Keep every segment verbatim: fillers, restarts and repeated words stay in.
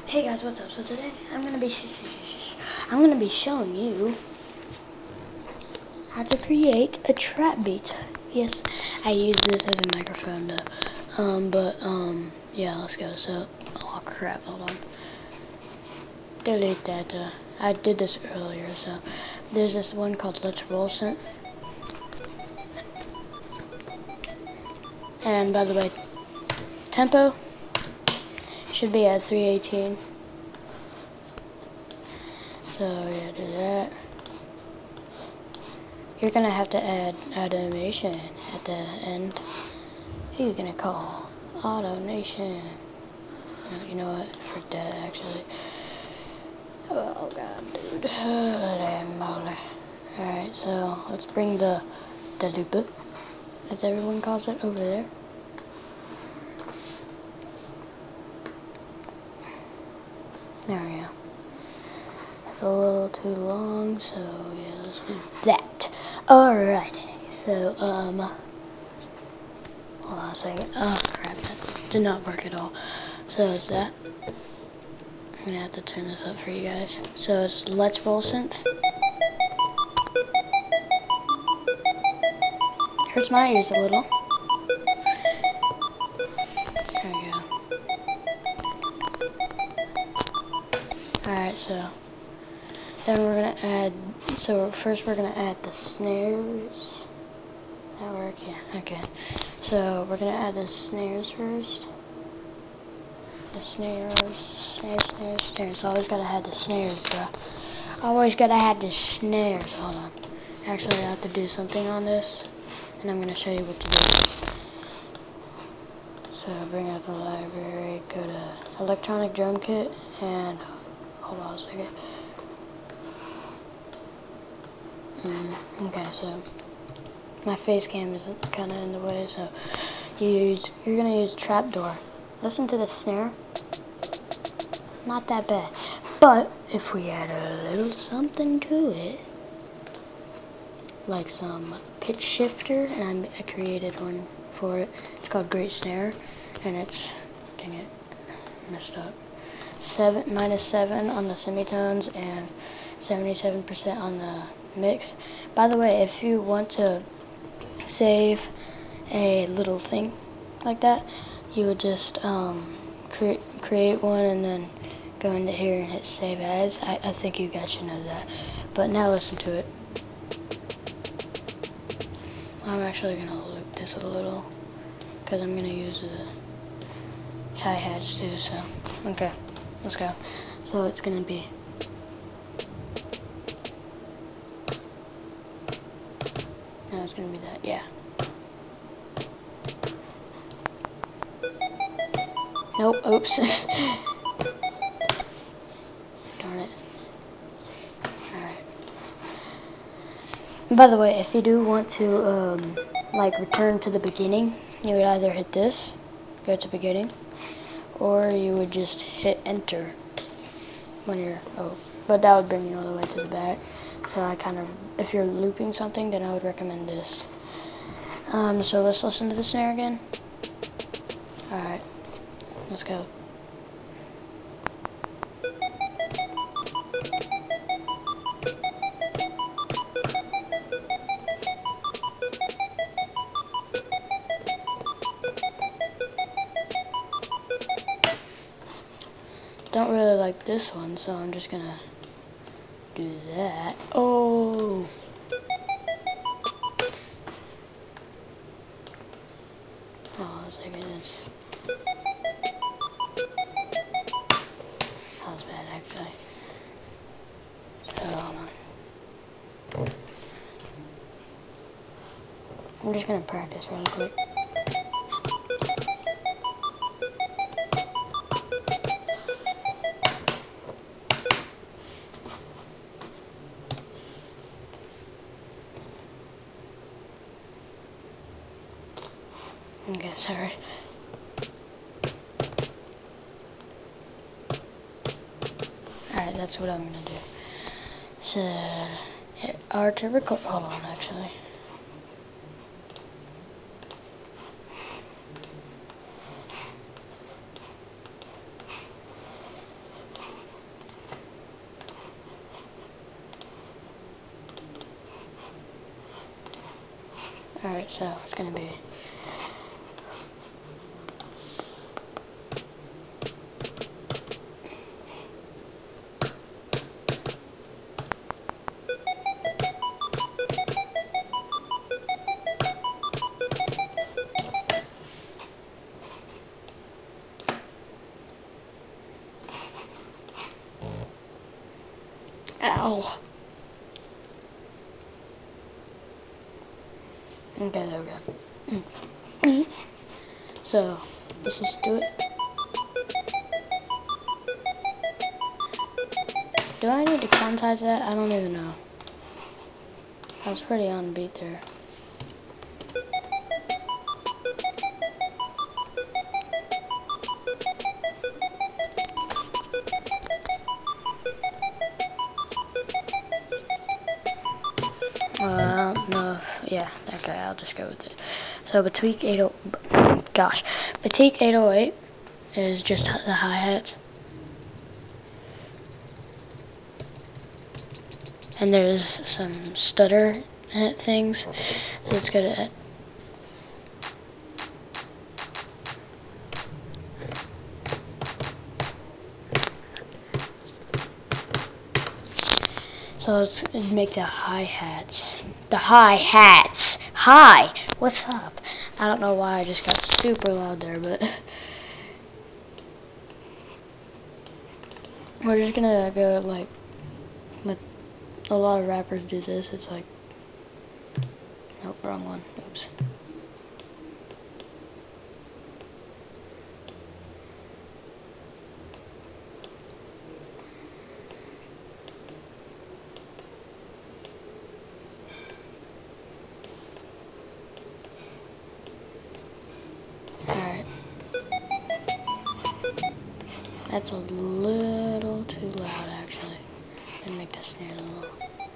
Hey guys, what's up? So today I'm gonna be sh sh sh sh I'm gonna be showing you how to create a trap beat. Yes, I use this as a microphone though. Um, but um, yeah, let's go. So, oh crap, hold on. Delete that. Uh, I did this earlier. So there's this one called Let's Roll Synth. And by the way, tempo should be at three eighteen. So yeah, do that. You're gonna have to add automation at the end. Who you gonna call? Automation. No, you know what? Frick that actually. Oh god, dude. Damn moly. Alright, so let's bring the the loop, as everyone calls it, over there. There we go. It's a little too long, so yeah, let's do that. Alright, so, um, hold on a second. Oh, crap, that did not work at all. So it's that. I'm gonna have to turn this up for you guys. So it's Let's Roll Synth. Hurts my ears a little. There we go. Alright, so then we're gonna add, so first we're gonna add the snares. That work? Yeah, okay. So we're gonna add the snares first. The snares, snares, snares, snares. Always gotta have the snares, bro. Always gotta have the snares. Hold on. Actually, I have to do something on this, and I'm gonna show you what to do. So bring up the library, go to electronic drum kit, and hold on a second. Mm, okay, so my face cam is kind of in the way, so you use, you're gonna use trapdoor. Listen to the snare. Not that bad, but if we add a little something to it, like some pitch shifter, and I created one for it. It's called Great Snare, and it's, dang it, messed up. Seven minus seven on the semitones and seventy-seven percent on the mix. By the way, if you want to save a little thing like that, you would just um, create create one and then go into here and hit save as. I, I think you guys should know that. But now listen to it. I'm actually gonna loop this a little because I'm gonna use the hi-hats too. So okay, let's go. So it's gonna be. No, it's gonna be that, yeah. Nope, oops. Darn it. Alright. By the way, if you do want to, um, like, return to the beginning, you would either hit this, go to beginning, or you would just hit enter when you're, oh, but that would bring you all the way to the back. So I kind of, if you're looping something, then I would recommend this. Um, so let's listen to the snare again. Alright, let's go. Don't really like this one, so I'm just gonna do that. Oh! Oh, that's like it's. That was bad, actually. So, hold on. I'm just gonna practice really quick. Okay, sorry. Alright, that's what I'm gonna do. So, hit R to record. Hold on, actually. Alright, so it's gonna be ow. Okay, there we go. Mm. So, let's just do it. Do I need to quantize that? I don't even know. I was pretty on beat there. Uh, I don't know if, yeah, okay, I'll just go with it. So Batik eight oh, gosh, Batik eight oh eight is just the hi-hats. And there's some stutter things that's good at. So let's make the hi-hats. The hi-hats. Hi! What's up? I don't know why I just got super loud there, but we're just gonna go like, like a lot of rappers do this. It's like, nope, wrong one. Oops. Alright. That's a little too loud, actually. Gonna make that snare a little.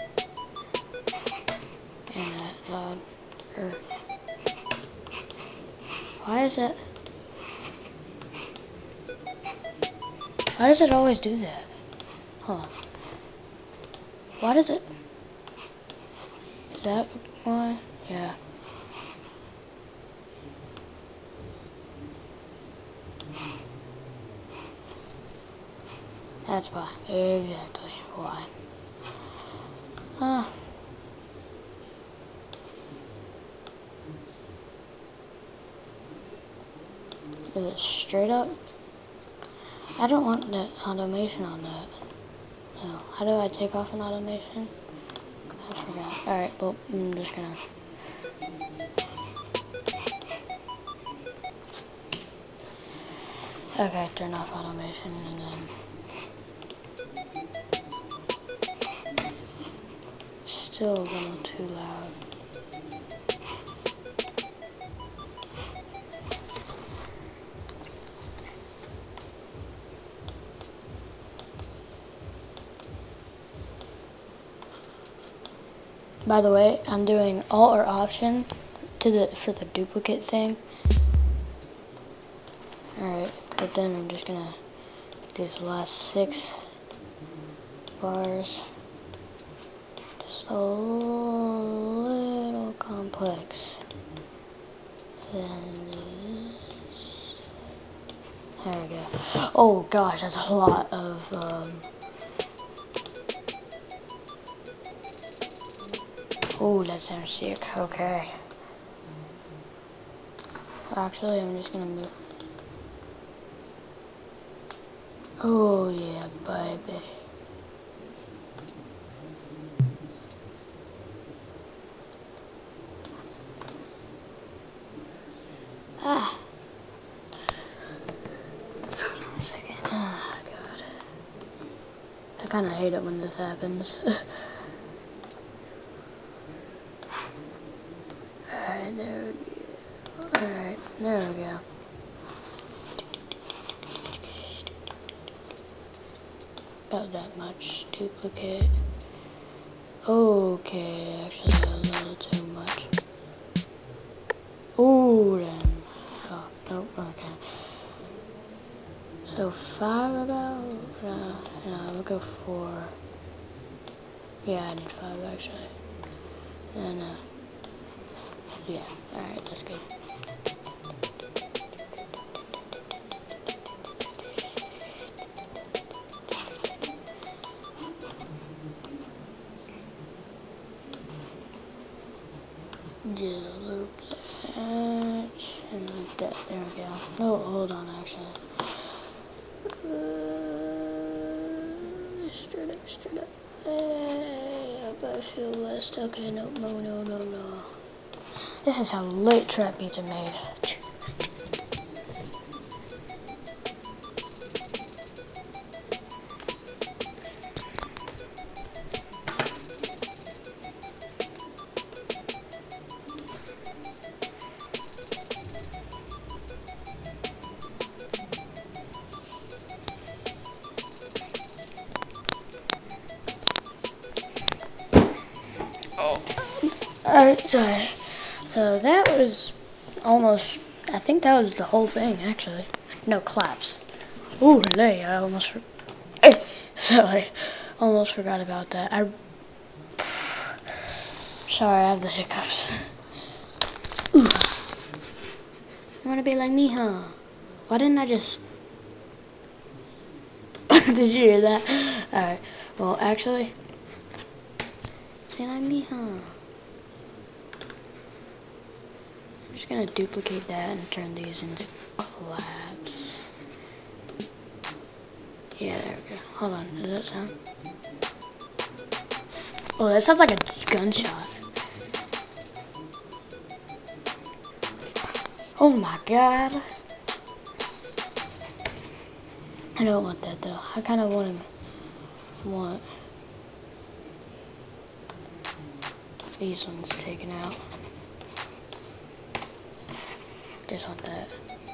And that loud. Er. Why is it? Why does it always do that? Hold on. Why does it? Is that why? Yeah. That's why. Exactly why. Huh. Is it straight up? I don't want that automation on that. No. How do I take off an automation? I forgot. Alright, well, I'm just gonna... Okay, turn off automation and then... Still a little too loud. By the way, I'm doing Alt or Option to the for the duplicate thing. Alright, but then I'm just gonna get these last six bars just a little complex. Then this. There we go. Oh gosh, that's a lot of um, oh, that sounds sick. Okay. Actually, I'm just gonna move. Oh yeah, baby. Ah. Hold on a second. Ah, God. I kind of hate it when this happens. Alright, there we go. Alright, there we go. About that much duplicate. Okay, actually a little too much. Oh, then. Oh, nope, okay. So five about, uh, no, we'll go four. Yeah, I need five actually. Then, uh, Yeah, alright, that's good. Just loop that, and loop that, there we go. Oh, hold on, actually. Uh, straight up, straight up. Hey, up I feel west. Okay, no, no, no, no, no. This is how late trap beats are made. Alright, sorry. So that was almost, I think that was the whole thing, actually. No, claps. Ooh, lay, I almost, for sorry, almost forgot about that. I, sorry, I have the hiccups. Ooh. You wanna be like me, huh? Why didn't I just, did you hear that? Alright, well, actually, say like me, huh? I'm just gonna duplicate that and turn these into claps. Yeah, there we go. Hold on, does that sound? Oh, that sounds like a gunshot. Oh my god. I don't want that though. I kind of want him. Want these ones taken out. Just want that.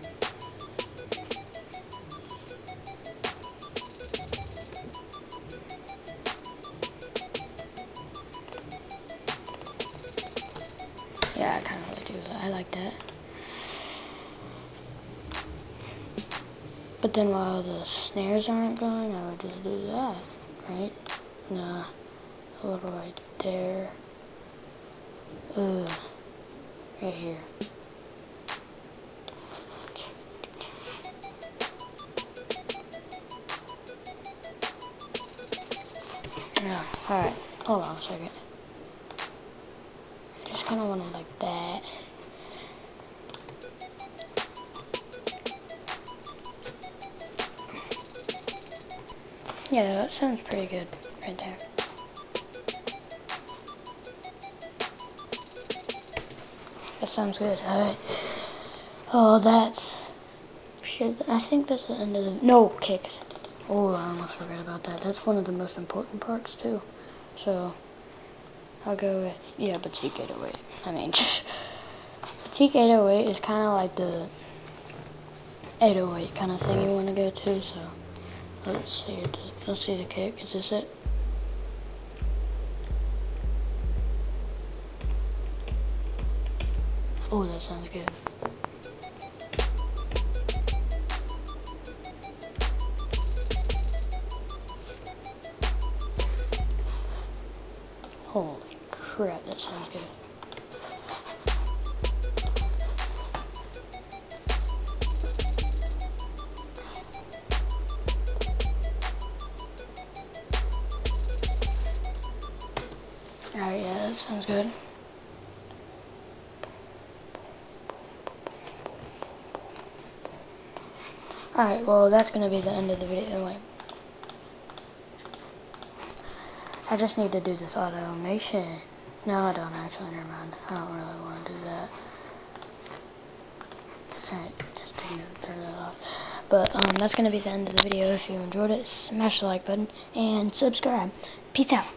Yeah, I kind of really do that. I like that. But then while the snares aren't going, I would just do that, right? Nah, a little right there. Ugh, right here. Yeah, alright, hold on a second. I just kind of want it like that. Yeah, that sounds pretty good right there. That sounds good, alright. Oh, that's... shit, I think that's the end of the... No, kicks. Oh, I almost forgot about that. That's one of the most important parts, too. So, I'll go with... yeah, Batik eight oh eight. I mean, Batik eight oh eight is kind of like the eight oh eight kind of thing you want to go to, so... Let's see, let's see the kick. Is this it? Oh, that sounds good. Holy crap, that sounds good. Alright, yeah, that sounds good. Alright, well, that's going to be the end of the video. Wait. I just need to do this automation. No, I don't actually, never mind. I don't really want to do that. Alright, just turn that off. But, um, that's going to be the end of the video. If you enjoyed it, smash the like button and subscribe. Peace out.